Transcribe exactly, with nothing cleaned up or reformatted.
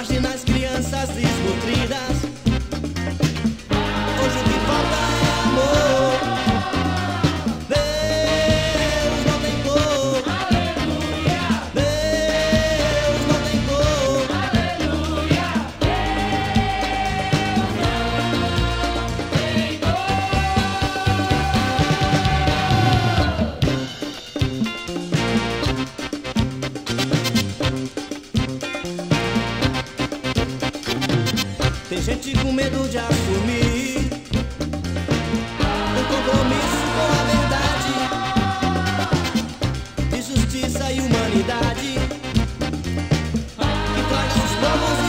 Imagina as crianças desnutridas. Hoje o que falta é amor. Deus não tem cor. Aleluia. Deus não tem cor. Aleluia. Deus não tem cor. Tem gente com medo de assumir um compromisso com a verdade, de justiça e humanidade, que traga os povos